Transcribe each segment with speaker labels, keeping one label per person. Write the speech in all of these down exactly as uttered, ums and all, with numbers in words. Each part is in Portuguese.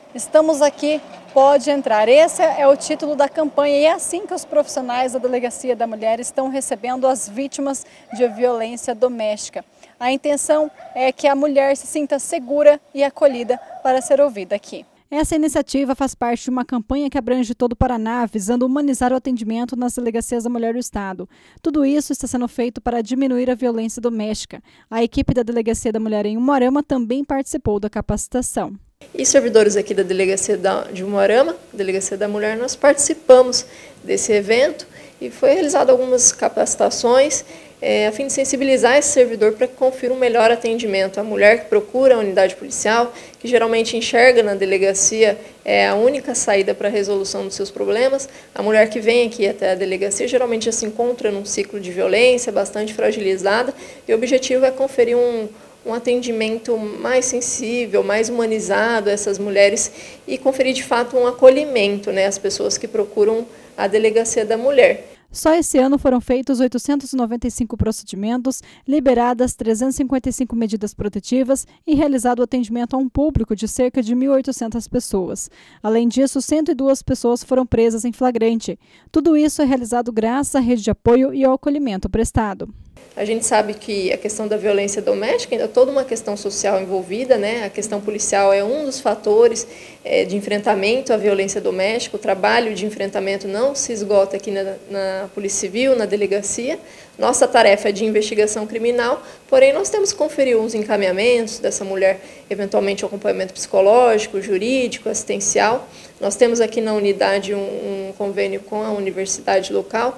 Speaker 1: Estamos aqui, pode entrar. Esse é o título da campanha e é assim que os profissionais da Delegacia da Mulher estão recebendo as vítimas de violência doméstica. A intenção é que a mulher se sinta segura e acolhida para ser ouvida aqui. Essa iniciativa faz parte de uma campanha que abrange todo o Paraná, visando humanizar o atendimento nas delegacias da mulher do estado. Tudo isso está sendo feito para diminuir a violência doméstica. A equipe da Delegacia da Mulher em Umuarama também participou da capacitação.
Speaker 2: E servidores aqui da Delegacia de Umuarama, Delegacia da Mulher, nós participamos desse evento e foi realizado algumas capacitações é, a fim de sensibilizar esse servidor para que confira um melhor atendimento. A mulher que procura a unidade policial, que geralmente enxerga na delegacia é a única saída para a resolução dos seus problemas, a mulher que vem aqui até a delegacia geralmente já se encontra num ciclo de violência bastante fragilizada e o objetivo é conferir um um atendimento mais sensível, mais humanizado a essas mulheres e conferir de fato um acolhimento, né, às pessoas que procuram a Delegacia da Mulher.
Speaker 1: Só esse ano foram feitos oitocentos e noventa e cinco procedimentos, liberadas trezentas e cinquenta e cinco medidas protetivas e realizado o atendimento a um público de cerca de mil e oitocentas pessoas. Além disso, cento e duas pessoas foram presas em flagrante. Tudo isso é realizado graças à rede de apoio e ao acolhimento prestado.
Speaker 2: A gente sabe que a questão da violência doméstica ainda é toda uma questão social envolvida, né? A questão policial é um dos fatores é, de enfrentamento à violência doméstica. O trabalho de enfrentamento não se esgota aqui na, na Polícia Civil, na delegacia. Nossa tarefa é de investigação criminal, porém nós temos que conferir os encaminhamentos dessa mulher, eventualmente acompanhamento psicológico, jurídico, assistencial. Nós temos aqui na unidade um, um convênio com a universidade local,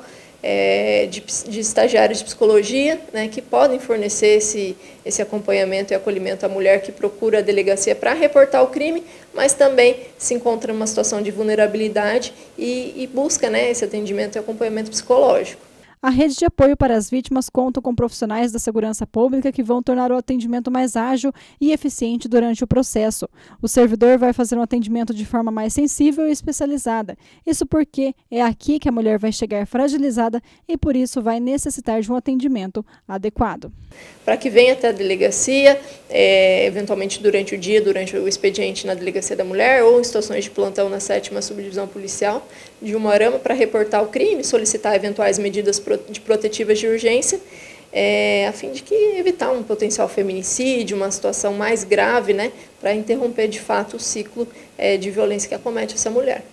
Speaker 2: É, de, de estagiários de psicologia, né, que podem fornecer esse, esse acompanhamento e acolhimento à mulher que procura a delegacia para reportar o crime, mas também se encontra em uma situação de vulnerabilidade e, e busca, né, esse atendimento e acompanhamento psicológico.
Speaker 1: A rede de apoio para as vítimas conta com profissionais da segurança pública que vão tornar o atendimento mais ágil e eficiente durante o processo. O servidor vai fazer um atendimento de forma mais sensível e especializada. Isso porque é aqui que a mulher vai chegar fragilizada e por isso vai necessitar de um atendimento adequado.
Speaker 2: Para que venha até a delegacia, é, eventualmente durante o dia, durante o expediente na Delegacia da Mulher ou em situações de plantão na sétima Subdivisão Policial de Umuarama para reportar o crime, solicitar eventuais medidas de protetivas de urgência, é, a fim de que evitar um potencial feminicídio, uma situação mais grave, né, para interromper de fato o ciclo é, de violência que acomete essa mulher.